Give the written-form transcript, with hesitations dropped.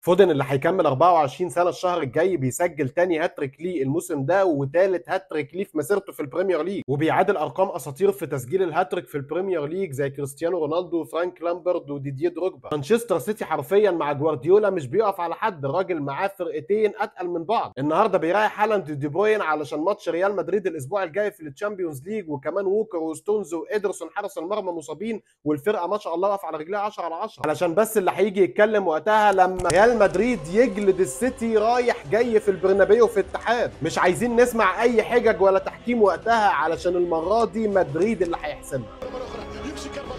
فودن اللي هيكمل 24 سنه الشهر الجاي بيسجل تاني هاتريك ليه الموسم ده وثالث هاتريك ليه في مسيرته في البريمير ليج، وبيعادل ارقام اساطير في تسجيل الهاتريك في البريمير ليج زي كريستيانو رونالدو وفرانك لامبرد وديديه دروجبا. مانشستر سيتي حرفيا مع جوارديولا مش بيقف على حد، الراجل معاه فرقتين اتقل من بعض. النهارده بيريح هالاند ودي بروين علشان ماتش ريال مدريد الاسبوع الجاي في الشامبيونز ليج، وكمان ووكر وستونز وادرسون حارس المرمى مصابين، والفرقه ما شاء الله واقفه على رجليها 10 على 10، علشان بس اللي هيجي يتكلم وقتها لما ريال مدريد يجلد السيتي رايح جاي في البرنابيو في اتحاد. مش عايزين نسمع اي حجج ولا تحكيم وقتها، علشان المره دي مدريد اللي هيحسمها.